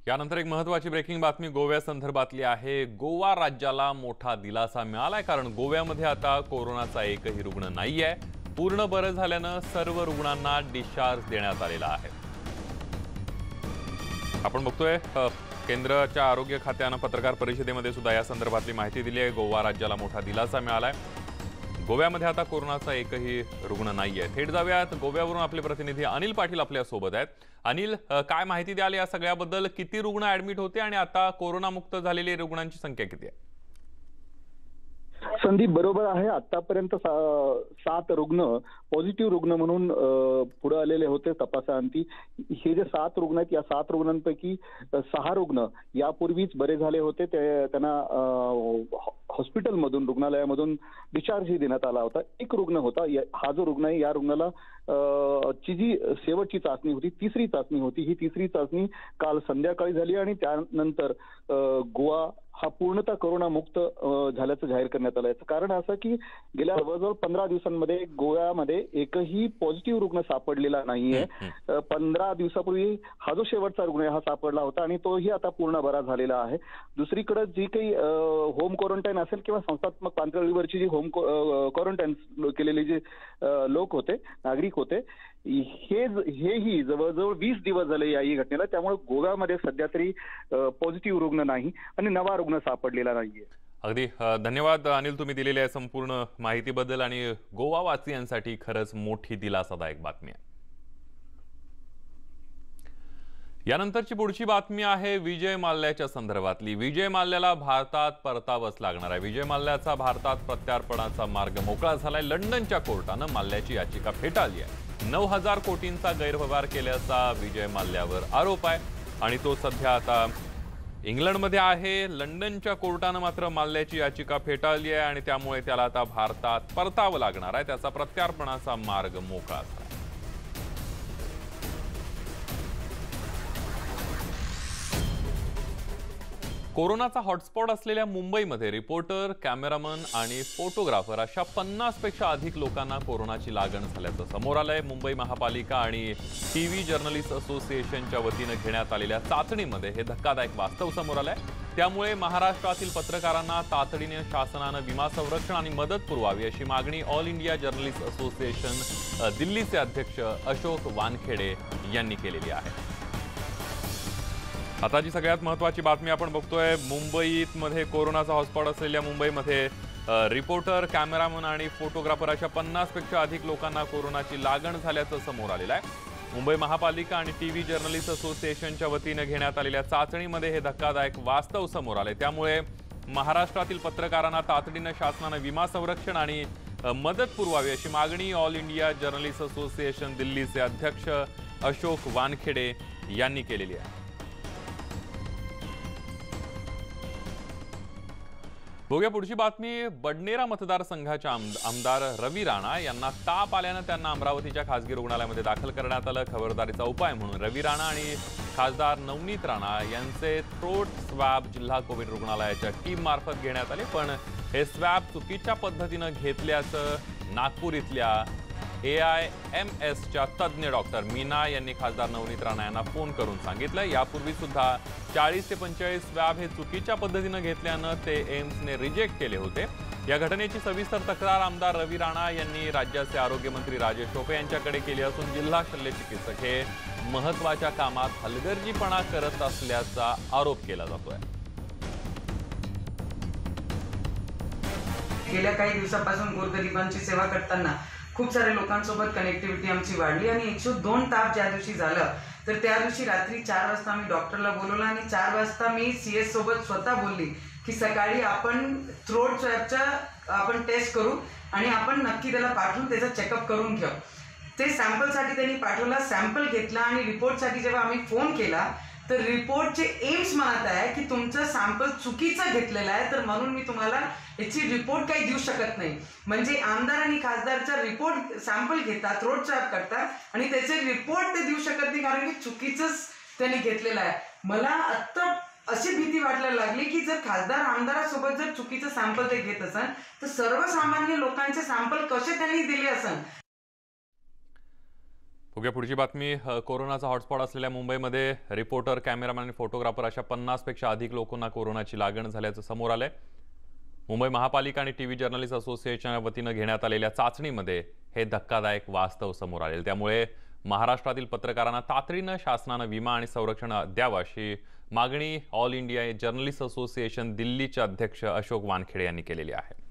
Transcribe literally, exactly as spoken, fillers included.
यानंतर एक महत्त्वाची ब्रेकिंग बातमी गोव्या संदर्भातली आहे। गोवा राज्याला मोठा दिलासा मिळालाय, कारण गोव्यामध्ये आता कोरोनाचा एकही रुग्ण नाहीये। पूर्ण बरे झाल्यानं सर्व रुग्णांना डिस्चार्ज देण्यात आलेला आहे। आपण बघतोय केंद्राच्या आरोग्य खात्यानं पत्रकार परिषदेमध्ये सुद्धा या संदर्भातली माहिती दिली आहे। गोवा राज्याला मोठा दिलासा मिळालाय। गोव्यामध्ये आता कोरोनाचा एकही रुग्ण नाहीये। थेट जाऊयात गोव्यावरून आपले प्रतिनिधी अनिल पाटील आपल्या सोबत आहेत। अनिल, काय माहिती द्याल या सगळ्याबद्दल? किती रुग्ण ऍडमिट होते आणि आता कोरोना मुक्त झालेले रुग्णांची संख्या किती आहे? संदीप, बरोबर आहे। आतापर्यंत सात रुग्ण पॉझिटिव्ह रुग्ण म्हणून पुढे आलेले होते तपासाअंती। हे जे सात रुग्ण आहेत, या सात रुग्णांपैकी सहा रुग्ण यापूर्वीच बरे झाले होते। त्यांना हॉस्पिटलमधून रुग्णालयामधून डिस्चार्जही देण्यात आला होता। एक रुग्ण होता, हा जो रुग्ण आहे या रुग्णाला ची जी शेवटची चाचणी होती, तिसरी चाचणी होती, ही तिसरी चाचणी काल संध्याकाळी झाली आणि त्यानंतर गोवा हा पूर्णतः कोरोना मुक्त झाल्याचं जाहीर करण्यात आलं। याचं कारण असं की गेल्या जवळजवळ पंधरा दिवसांमध्ये गोव्यामध्ये एकही पॉझिटिव्ह रुग्ण सापडलेला नाहीये। पंधरा दिवसापूर्वी हा जो शेवटचा रुग्ण आहे हा सापडला होता आणि तोही आता पूर्ण बरा झालेला आहे। दुसरीकडे जी काही होम क्वारंटाईन असेल किंवा संस्थात्मक पातळीवरची जी होम क्वारंटाईन केलेले जे लोक होते, नागरिक होते, हे हेही जवळजवळ वीस दिवस झाले या घटनेला। त्यामुळे गोव्यामध्ये सध्या तरी पॉझिटिव्ह रुग्ण नाही आणि नवा रुग्ण सापडलेला नाहीये। अगदी धन्यवाद अनिल, तुम्ही दिलेल्या संपूर्ण माहितीबद्दल। आणि गोवा वासियांसाठी खरंच मोठी दिलासादायक बातमी आहे। यानंतरची पुढची बातमी आहे विजय माल्याच्या संदर्भातली। विजय माल्याला भारतात परतावंच लागणार आहे। विजय माल्याचा भारतात प्रत्यार्पणाचा मार्ग मोकळा झालाय। लंडनच्या कोर्टानं माल्याची याचिका फेटाळली आहे। नऊ हजार कोटींचा गैरव्यवहार केल्याचा विजय माल्यावर आरोप आहे आणि तो सध्या आता इंग्लंडमध्ये आहे। लंडनच्या कोर्टानं मात्र माल्याची याचिका फेटाळली आहे आणि त्यामुळे त्याला आता भारतात परतावं लागणार आहे। त्याचा प्रत्यार्पणाचा मार्ग मोकळा झाला। कोरोनाचा हॉटस्पॉट असलेल्या मुंबईमध्ये रिपोर्टर, कॅमेरामन आणि फोटोग्राफर अशा पन्नास पेक्षा अधिक लोकांना कोरोनाची लागण झाल्याचं समोर आलंय। मुंबई महापालिका आणि टीव्ही जर्नलिस्ट असोसिएशनच्या वतीने घेण्यात आलेल्या चाचणीमध्ये हे धक्कादायक वास्तव समोर आलंय। त्यामुळे महाराष्ट्रातील पत्रकारांना तातडीने शासनानं विमा संरक्षण आणि मदत पुरवावी अशी मागणी ऑल इंडिया जर्नलिस्ट असोसिएशन दिल्लीचे अध्यक्ष अशोक वानखेडे यांनी केलेली आहे। आता जी सगळ्यात महत्त्वाची बातमी आपण बघतोय, मुंबईत मध्ये कोरोनाचा हॉटस्पॉट असलेल्या मुंबईमध्ये रिपोर्टर, कॅमेरामन आणि फोटोग्राफर अशा पन्नास पेक्षा अधिक लोकांना कोरोनाची लागण झाल्याचं समोर आलेलं आहे। मुंबई महापालिका आणि टीव्ही जर्नलिस्ट असोसिएशनच्या वतीने घेण्यात आलेल्या चाचणीमध्ये हे धक्कादायक वास्तव समोर आले। त्यामुळे महाराष्ट्रातील पत्रकारांना तातडीने शासनाने विमा संरक्षण आणि मदत पुरवावी अशी मागणी ऑल इंडिया जर्नलिस्ट असोसिएशन दिल्लीचे अध्यक्ष अशोक वानखेडे यांनी केलेली आहे। बघूया पुढची बातमी। बडनेरा मतदारसंघाच्या आमदार रवी राणा यांना ताप आल्यानं त्यांना अमरावतीच्या खासगी रुग्णालयामध्ये दाखल करण्यात आलं। खबरदारीचा उपाय म्हणून रवी राणा आणि खासदार नवनीत राणा यांचे थ्रोट स्वॅब जिल्हा कोविड रुग्णालयाच्या टीम मार्फत घेण्यात आले, पण हे स्वॅब चुकीच्या पद्धतीनं घेतल्याचं नागपूर इथल्या ए आय एम एसच्या तज्ज्ञ डॉक्टर मीना यांनी खासदार नवनीत राणा यांना फोन करून सांगितलं। यापूर्वी सुद्धा चाळीस ते पंचेचाळीस स्वॅब हे चुकीच्या पद्धतीनं घेतल्यानं ते एम्सने रिजेक्ट केले होते। या घटनेची सविस्तर तक्रार आमदार रवी राणा यांनी राज्याचे आरोग्यमंत्री राजेश टोपे यांच्याकडे केली असून जिल्हा शल्य चिकित्सक हे महत्त्वाच्या कामात हलगर्जीपणा करत असल्याचा आरोप केला जातोय। गेल्या काही दिवसापासून गोरगरिबांची सेवा करताना खूप सारे लोकांसोबत कनेक्टिव्हिटी आमची वाढली आणि एकशे दोन ताप ज्या दिवशी झालं तर त्या दिवशी रात्री चार वाजता मी डॉक्टरला बोलवलं आणि चार वाजता मी सी एस सोबत स्वतः बोलली की सकाळी आपण थ्रोट स्वॅबचा आपण टेस्ट करू आणि आपण नक्की त्याला पाठवून त्याचा चेकअप करून घेऊ। ते सॅम्पलसाठी त्यांनी पाठवला, सॅम्पल घेतला आणि रिपोर्टसाठी जेव्हा आम्ही फोन केला तर रिपोर्टचे एम्स म्हणत आहे की तुमचं सॅम्पल चुकीचं घेतलेलं आहे, तर म्हणून मी तुम्हाला याची रिपोर्ट काही देऊ शकत नाही। म्हणजे आमदार आणि खासदारचा रिपोर्ट सॅम्पल घेतात, थ्रोट स्वॅब करतात आणि त्याचे रिपोर्ट ते देऊ शकत नाही कारण की चुकीचंच त्यांनी घेतलेलं आहे। मला आत्ता अशी भीती वाटायला लागली की जर खासदार आमदारासोबत जर चुकीचं सॅम्पल ते घेत असेल तर सर्वसामान्य लोकांचे सॅम्पल कसे त्यांनी दिले असेल। बघूया पुढची बातमी. अ, कोरोनाचा हॉटस्पॉट असलेल्या मुंबईमध्ये रिपोर्टर, कॅमेरामॅन आणि फोटोग्राफर अशा पन्नास पेक्षा अधिक लोकांना कोरोनाची लागण झाल्याचं समोर आलंय. मुंबई महापालिका आणि टीव्ही जर्नलिस्ट असोसिएशनच्या वतीनं घेण्यात आलेल्या चाचणीमध्ये हे धक्कादायक वास्तव समोर आले. त्यामुळे महाराष्ट्रातील पत्रकारांना तातडीनं शासनानं विमा आणि संरक्षण द्यावं अशी मागणी ऑल इंडिया जर्नलिस्ट असोसिएशन दिल्लीचे अध्यक्ष अशोक वानखेडे यांनी केलेली आहे.